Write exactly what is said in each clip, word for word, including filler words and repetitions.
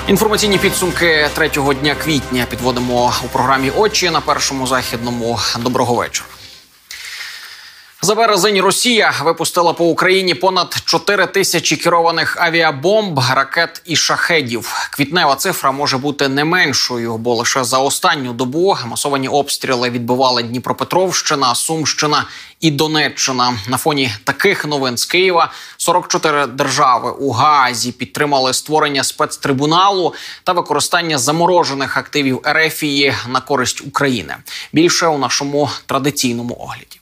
Інформаційні підсумки третього дня квітня підводимо у програмі «Очі» на Першому західному. Доброго вечора. За березень Росія випустила по Україні понад чотири тисячі керованих авіабомб, ракет і шахедів. Квітнева цифра може бути не меншою, бо лише за останню добу масовані обстріли відбивали Дніпропетровщина, Сумщина і Донеччина. На фоні таких новин з Києва сорок чотири держави у Гаазі підтримали створення спецтрибуналу та використання заморожених активів Ерефії на користь України. Більше у нашому традиційному огляді.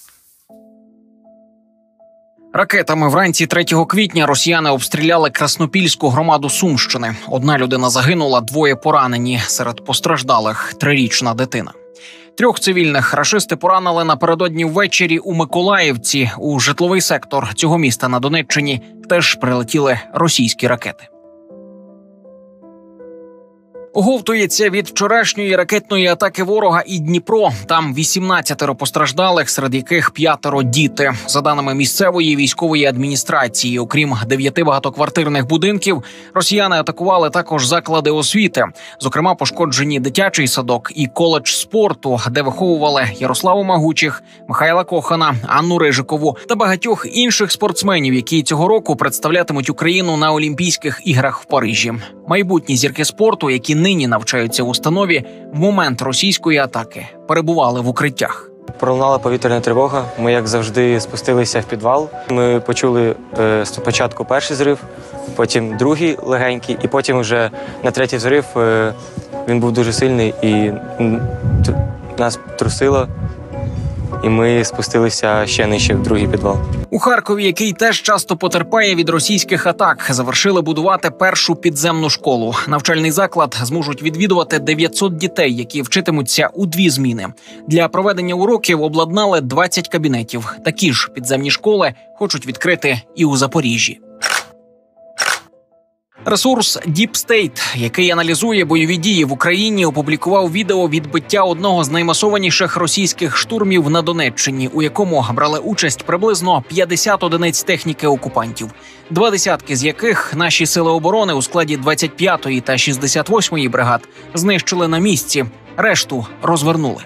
Ракетами вранці третього квітня росіяни обстріляли Краснопільську громаду Сумщини. Одна людина загинула, двоє поранені. Серед постраждалих – трирічна дитина. Трьох цивільних рашисти поранили напередодні ввечері у Миколаївці. У житловий сектор цього міста на Донеччині теж прилетіли російські ракети. Оговтується від вчорашньої ракетної атаки ворога і Дніпро. Там вісімнадцятеро постраждалих, серед яких п'ятеро діти. За даними місцевої військової адміністрації, окрім дев'яти багатоквартирних будинків, росіяни атакували також заклади освіти. Зокрема, пошкоджені дитячий садок і коледж спорту, де виховували Ярославу Магучих, Михайла Кохана, Анну Рижикову та багатьох інших спортсменів, які цього року представлятимуть Україну на Олімпійських іграх в Парижі. Майбутні зірки спорту, які нині навчаються в установі, в момент російської атаки перебували в укриттях. Пролунала повітряна тривога. Ми, як завжди, спустилися в підвал. Ми почули е, спочатку перший зрив, потім другий легенький, і потім вже на третій зрив е, він був дуже сильний і нас трусило. І ми спустилися ще нижче в другий підвал. У Харкові, який теж часто потерпає від російських атак, завершили будувати першу підземну школу. Навчальний заклад зможуть відвідувати дев'ятсот дітей, які вчитимуться у дві зміни. Для проведення уроків обладнали двадцять кабінетів. Такі ж підземні школи хочуть відкрити і у Запоріжжі. Ресурс Deep State, який аналізує бойові дії в Україні, опублікував відео відбиття одного з наймасованіших російських штурмів на Донеччині, у якому брали участь приблизно п'ятдесят одиниць техніки окупантів. Два десятки з яких наші сили оборони у складі двадцять п'ятої та шістдесят восьмої бригад знищили на місці, решту розвернули.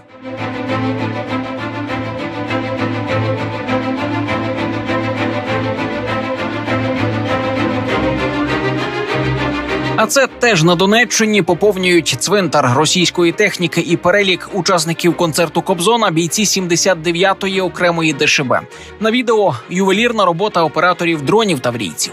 А це теж на Донеччині поповнюють цвинтар російської техніки і перелік учасників концерту Кобзона бійці сімдесят дев'ятої окремої Де Ше Be. На відео ювелірна робота операторів дронів таврійців.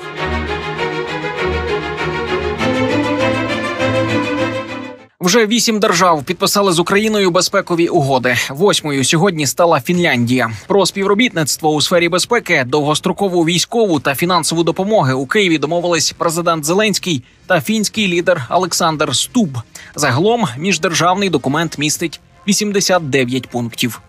Вже вісім держав підписали з Україною безпекові угоди. Восьмою сьогодні стала Фінляндія. Про співробітництво у сфері безпеки, довгострокову військову та фінансову допомоги у Києві домовились президент Зеленський та фінський лідер Олександр Стуб. Загалом міждержавний документ містить вісімдесят дев'ять пунктів.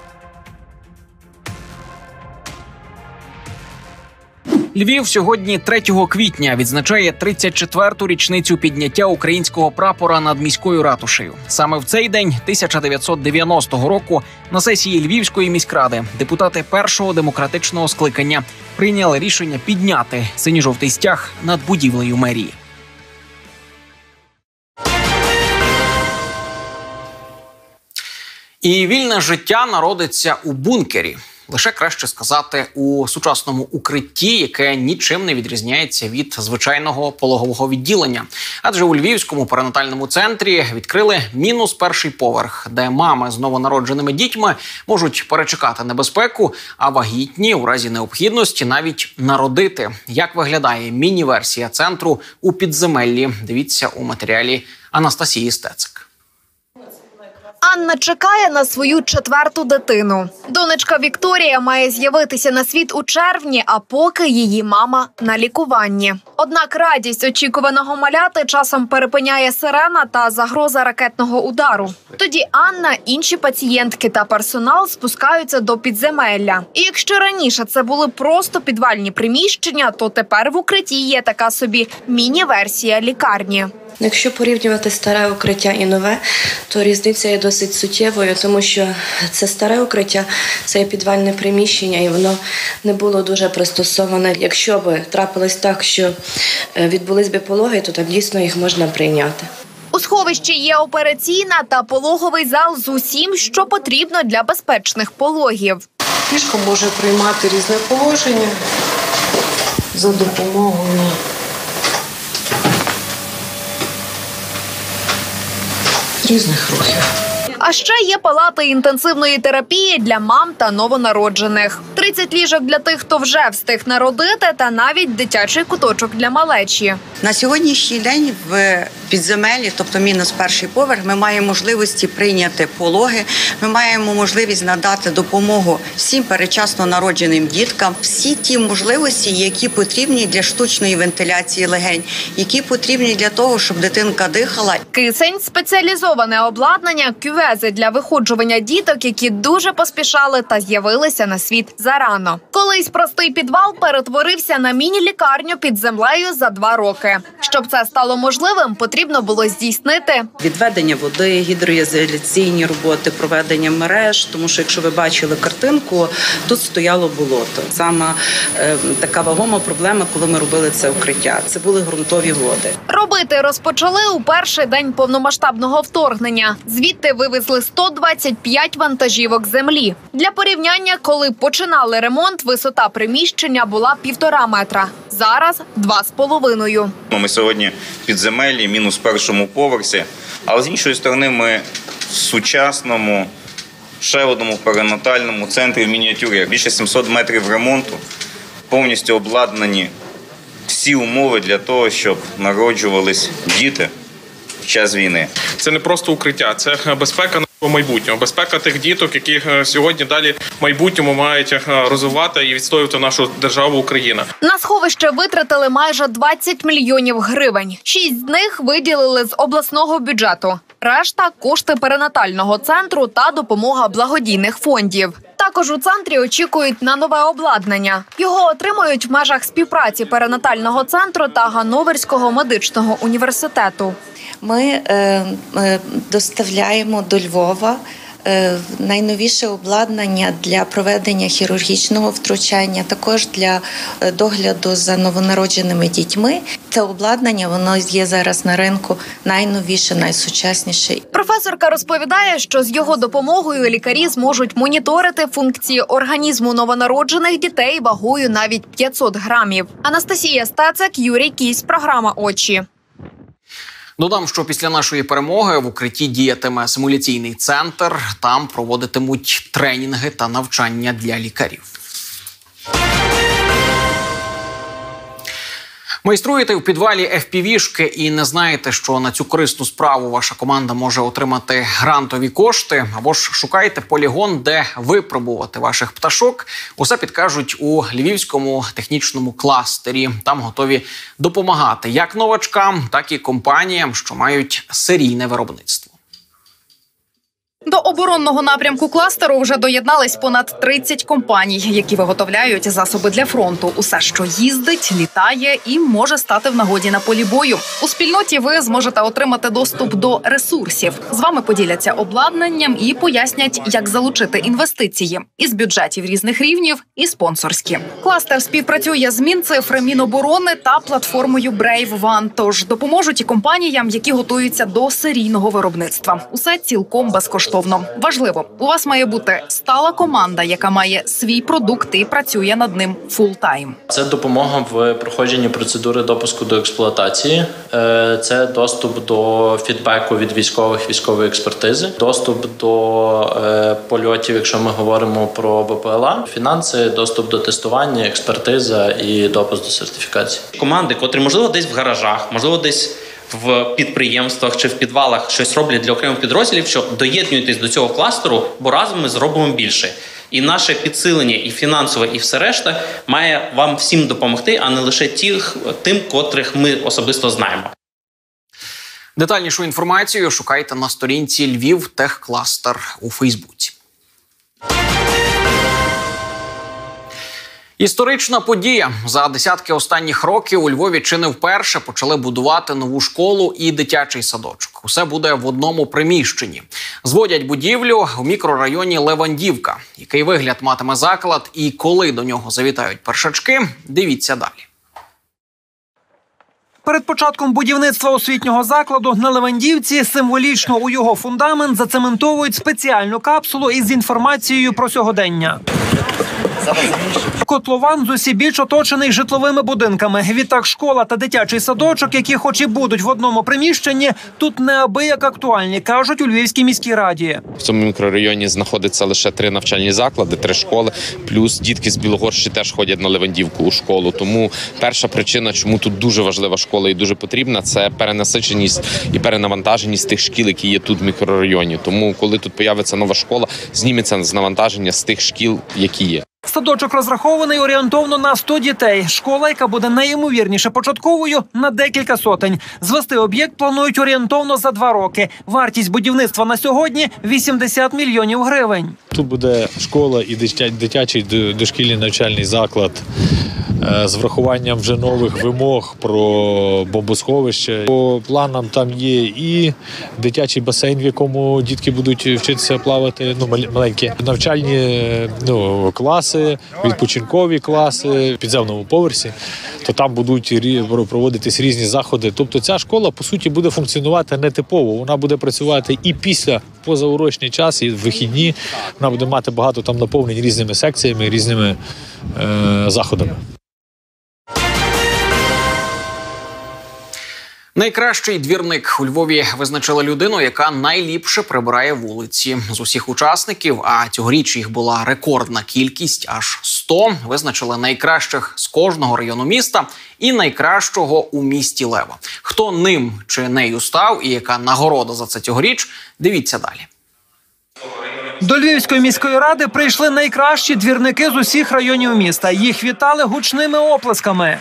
Львів сьогодні третього квітня відзначає тридцять четверту річницю підняття українського прапора над міською ратушею. Саме в цей день тисяча дев'ятсот дев'яностого року на сесії Львівської міськради депутати першого демократичного скликання прийняли рішення підняти синьо-жовтий стяг над будівлею мерії. І вільне життя народиться у бункері. Лише краще сказати, у сучасному укритті, яке нічим не відрізняється від звичайного пологового відділення. Адже у Львівському перинатальному центрі відкрили мінус перший поверх, де мами з новонародженими дітьми можуть перечекати небезпеку, а вагітні у разі необхідності навіть народити. Як виглядає міні-версія центру у підземеллі? Дивіться у матеріалі Анастасії Стецик. Анна чекає на свою четверту дитину. Донечка Вікторія має з'явитися на світ у червні, а поки її мама на лікуванні. Однак радість очікуваного маляти часом перепиняє сирена та загроза ракетного удару. Тоді Анна, інші пацієнтки та персонал спускаються до підземелля. І якщо раніше це були просто підвальні приміщення, то тепер в укритті є така собі міні-версія лікарні. Якщо порівнювати старе укриття і нове, то різниця є досить суттєвою, тому що це старе укриття, це є підвальне приміщення, і воно не було дуже пристосоване. Якщо б трапилось так, що відбулись би пологи, то там дійсно їх можна прийняти. У сховищі є операційна та пологовий зал з усім, що потрібно для безпечних пологів. Ліжко може приймати різне положення за допомогою різних рухів. А ще є палати інтенсивної терапії для мам та новонароджених. тридцять ліжок для тих, хто вже встиг народити, та навіть дитячий куточок для малечі. На сьогоднішній день в підземеллі, тобто мінус перший поверх, ми маємо можливості прийняти пологи, ми маємо можливість надати допомогу всім передчасно народженим діткам, всі ті можливості, які потрібні для штучної вентиляції легень, які потрібні для того, щоб дитинка дихала. Кисень – спеціалізоване обладнання, кювези для виходжування діток, які дуже поспішали та з'явилися на світ зарано. Колись простий підвал перетворився на міні-лікарню під землею за два роки. Щоб це стало можливим, потрібно було здійснити відведення води, гідроізоляційні роботи, проведення мереж, тому що, якщо ви бачили картинку, тут стояло болото. Саме е, така вагома проблема, коли ми робили це укриття. Це були ґрунтові води. Робити розпочали у перший день повномасштабного вторгнення. Звідти вивезли сто двадцять п'ять вантажівок землі. Для порівняння, коли починали ремонт, висота приміщення була півтора метра. Зараз – два з половиною. Ми сьогодні в підземеллі, мінус першому поверсі, але з іншої сторони ми в сучасному, ще одному перинатальному центрі в мініатюрі. Більше сімсот метрів ремонту, повністю обладнані всі умови для того, щоб народжувались діти в час війни. Це не просто укриття, це безпека нашого майбутнього, безпека тих діток, які сьогодні далі в майбутньому мають розвивати і відстоювати нашу державу Україна. На сховище витратили майже двадцять мільйонів гривень. Шість з них виділили з обласного бюджету. Решта – кошти перинатального центру та допомога благодійних фондів. Також у центрі очікують на нове обладнання. Його отримують в межах співпраці перинатального центру та Ганноверського медичного університету. Ми е, е, доставляємо до Львова е, найновіше обладнання для проведення хірургічного втручання, також для е, догляду за новонародженими дітьми. Це обладнання, воно є зараз на ринку найновіше, найсучасніше. Професорка розповідає, що з його допомогою лікарі зможуть моніторити функції організму новонароджених дітей вагою навіть п'ятсот грамів. Анастасія Стецик, Юрій Кісь, програма «Очі». Додам, що після нашої перемоги в укритті діятиме симуляційний центр. Там проводитимуть тренінги та навчання для лікарів. Майструєте в підвалі еф пі ві-шки і не знаєте, що на цю корисну справу ваша команда може отримати грантові кошти? Або ж шукаєте полігон, де випробувати ваших пташок? Усе підкажуть у Львівському технічному кластері. Там готові допомагати як новачкам, так і компаніям, що мають серійне виробництво. До оборонного напрямку кластеру вже доєднались понад тридцять компаній, які виготовляють засоби для фронту. Усе, що їздить, літає і може стати в нагоді на полі бою. У спільноті ви зможете отримати доступ до ресурсів. З вами поділяться обладнанням і пояснять, як залучити інвестиції із бюджетів різних рівнів і спонсорські. Кластер співпрацює з Мінцифри, Міноборони та платформою Brave One, тож допоможуть і компаніям, які готуються до серійного виробництва. Усе цілком безкоштовно. Важливо, у вас має бути стала команда, яка має свій продукт і працює над ним фултайм. Це допомога в проходженні процедури допуску до експлуатації. Це доступ до фідбеку від військових, військової експертизи, доступ до польотів, якщо ми говоримо про бе пе ел а, фінанси, доступ до тестування, експертиза і допуск до сертифікації. Команди, котрі, можливо, десь в гаражах, можливо, десь в підприємствах чи в підвалах щось роблять для окремих підрозділів, що доєднуйтесь до цього кластеру, бо разом ми зробимо більше. І наше підсилення, і фінансове, і все решта має вам всім допомогти, а не лише тих, тим, котрих ми особисто знаємо. Детальнішу інформацію шукайте на сторінці Львів Техкластер у Фейсбуці. Історична подія. За десятки останніх років у Львові чи не вперше почали будувати нову школу і дитячий садочок. Усе буде в одному приміщенні. Зводять будівлю в мікрорайоні Левандівка. Який вигляд матиме заклад і коли до нього завітають першачки – дивіться далі. Перед початком будівництва освітнього закладу на Левандівці символічно у його фундамент зацементовують спеціальну капсулу із інформацією про сьогодення. Котлован зусібіч оточений житловими будинками. Відтак школа та дитячий садочок, які хоч і будуть в одному приміщенні, тут неабияк актуальні, кажуть у Львівській міській раді. В цьому мікрорайоні знаходиться лише три навчальні заклади, три школи, плюс дітки з Білогорщі теж ходять на Левандівку у школу. Тому перша причина, чому тут дуже важлива школа і дуже потрібна, це перенасиченість і перенавантаженість тих шкіл, які є тут в мікрорайоні. Тому, коли тут появиться нова школа, зніметься з навантаження з тих шкіл, які є. Садочок розрахований орієнтовно на сто дітей. Школа, яка буде найімовірніше початковою, на декілька сотень. Звести об'єкт планують орієнтовно за два роки. Вартість будівництва на сьогодні – вісімдесят мільйонів гривень. Тут буде школа і дитячий дошкільний навчальний заклад з врахуванням вже нових вимог про бомбосховище. По планам там є і дитячий басейн, в якому дітки будуть вчитися плавати, ну, маленькі, навчальні ну, класи, відпочинкові класи в підземному поверсі, то там будуть проводитись різні заходи. Тобто ця школа, по суті, буде функціонувати нетипово. Вона буде працювати і після позаурочний час, і в вихідні. Вона буде мати багато там наповнень різними секціями, різними е, заходами. Найкращий двірник у Львові визначила людину, яка найліпше прибирає вулиці. З усіх учасників, а цьогоріч їх була рекордна кількість, аж сто, визначили найкращих з кожного району міста і найкращого у місті Лева. Хто ним чи нею став і яка нагорода за це цьогоріч, дивіться далі. До Львівської міської ради прийшли найкращі двірники з усіх районів міста. Їх вітали гучними оплесками.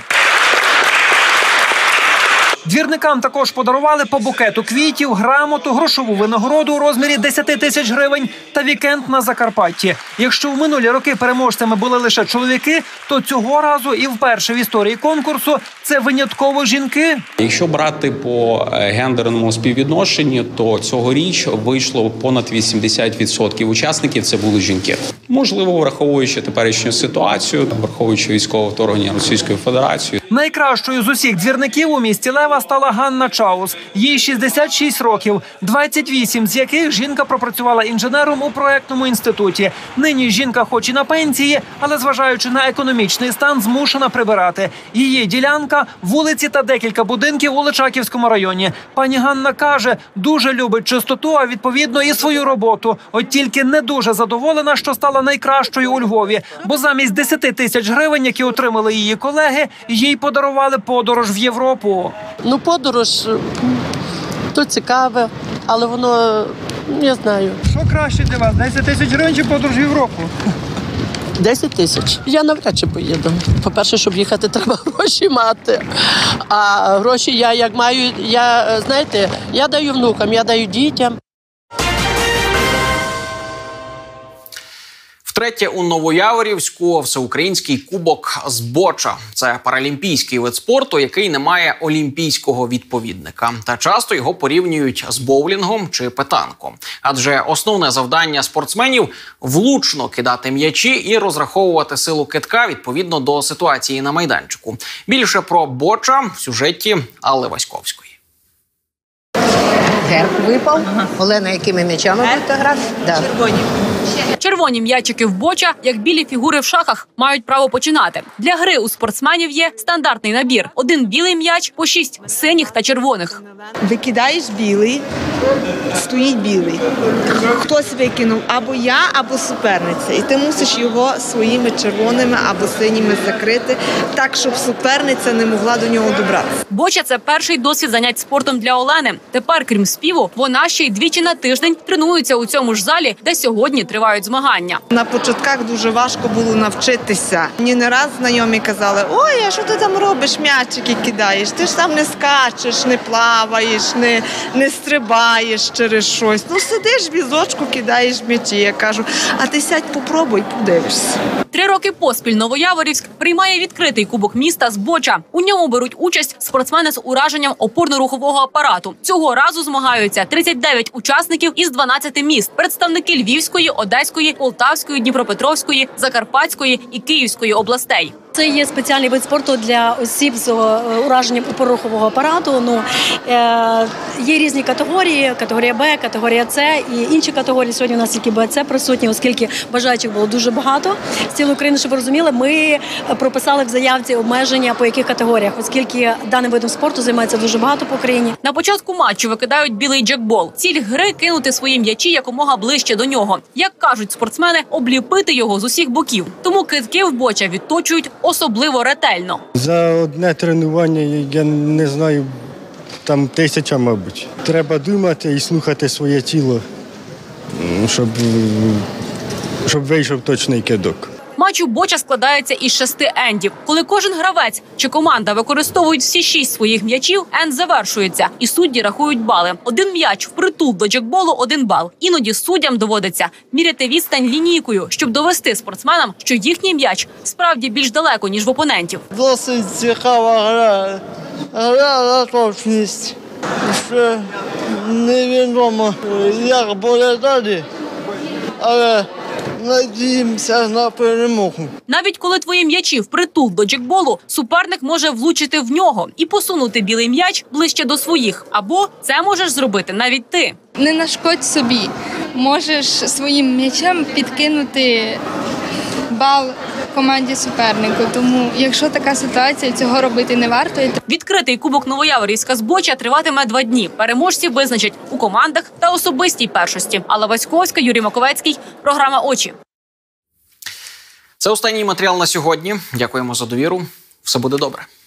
Двірникам також подарували по букету квітів, грамоту, грошову винагороду у розмірі десять тисяч гривень та вікенд на Закарпатті. Якщо в минулі роки переможцями були лише чоловіки, то цього разу і вперше в історії конкурсу це винятково жінки. Якщо брати по гендерному співвідношенню, то цьогоріч вийшло понад вісімдесят відсотків учасників – це були жінки. Можливо, враховуючи теперішню ситуацію, враховуючи військове вторгнення Російської Федерації. Найкращою з усіх двірників у місті Лева стала Ганна Чаус. Їй шістдесят шість років, двадцять вісім з яких жінка пропрацювала інженером у проектному інституті. Нині жінка хоч і на пенсії, але зважаючи на економічний стан, змушена прибирати. Її ділянка – вулиці та декілька будинків у Личаківському районі. Пані Ганна каже, дуже любить чистоту, а відповідно і свою роботу. От тільки не дуже задоволена, що стала найкращою у Львові, бо замість десять тисяч гривень, які отримали її колеги, їй подарували подорож в Європу. Ну, подорож, то цікаве, але воно, не знаю. Що краще для вас, десять тисяч гривень чи подорож в Європу? десять тисяч. Я навряд чи поїду. По-перше, щоб їхати, треба гроші мати. А гроші я як маю, я, знаєте, я даю внукам, я даю дітям. Втретє у Новояворівську всеукраїнський кубок з боча. Це паралімпійський вид спорту, який не має олімпійського відповідника. Та часто його порівнюють з боулінгом чи петанком. Адже основне завдання спортсменів – влучно кидати м'ячі і розраховувати силу кидка відповідно до ситуації на майданчику. Більше про боча в сюжеті Алли Васьковської. Герб випав. Ага. Олена, якими м'ячами будете грати? Да. Червоні. Червоні м'ячики в боча, як білі фігури в шахах, мають право починати. Для гри у спортсменів є стандартний набір. Один білий м'яч, по шість синіх та червоних. Викидаєш білий, стоїть білий. Хтось викинув або я, або суперниця. І ти мусиш його своїми червоними або синіми закрити, так, щоб суперниця не могла до нього добратися. Боча – це перший досвід занять спортом для Олени. Тепер, крім співу, вона ще й двічі на тиждень тренується у цьому ж залі, де сьогодні тривають змагання. На початках дуже важко було навчитися. Мені не раз знайомі казали, ой, а що ти там робиш, м'ячики кидаєш? Ти ж там не скачеш, не плаваєш, не, не стрибаєш через щось. Ну сидиш, візочку, кидаєш м'ячі. Я кажу, а ти сядь, попробуй, подивишся. Три роки поспіль Новояворівськ приймає відкритий кубок міста з боча. У ньому беруть участь спортсмени з ураженням опорно-рухового апарату. Цього разу змагаються тридцять дев'ять учасників із дванадцяти міст. Представники Львівської, Одеської, Полтавської, Дніпропетровської, Закарпатської і Київської областей. Це є спеціальний вид спорту для осіб з ураженням опорно-рухового апарату. Ну, е, є різні категорії, категорія Б, категорія С і інші категорії. Сьогодні у нас тільки Б, С присутні, оскільки бажаючих було дуже багато. З цілої України, щоб ви розуміли, ми прописали в заявці обмеження по яких категоріях, оскільки даним видом спорту займається дуже багато по країні. На початку матчу викидають білий джекбол. Ціль гри – кинути свої м'ячі якомога ближче до нього. Як кажуть спортсмени, обліпити його з усіх боків. Тому кидки в Боча відточують особливо ретельно. За одне тренування, я не знаю, там тисяча, мабуть. Треба думати і слухати своє тіло, щоб, щоб вийшов точний кидок. Матч у Боча складається із шести ендів. Коли кожен гравець чи команда використовують всі шість своїх м'ячів, енд завершується. І судді рахують бали. Один м'яч впритул до джекболу – один бал. Іноді суддям доводиться міряти відстань лінійкою, щоб довести спортсменам, що їхній м'яч справді більш далеко, ніж в опонентів. Досить цікава гра. Гра на точність. Ще невідомо, як буде далі, але надіємося на перемогу. Навіть коли твої м'ячі впритул до джекболу, суперник може влучити в нього і посунути білий м'яч ближче до своїх. Або це можеш зробити навіть ти. Не нашкодь собі. Можеш своїм м'ячем підкинути бал команді супернику. Тому, якщо така ситуація, цього робити не варто. Відкритий кубок Новояворівська з Боча триватиме два дні. Переможці визначать у командах та особистій першості. Алла Васьковська, Юрій Маковецький. Програма «Очі». Це останній матеріал на сьогодні. Дякуємо за довіру. Все буде добре.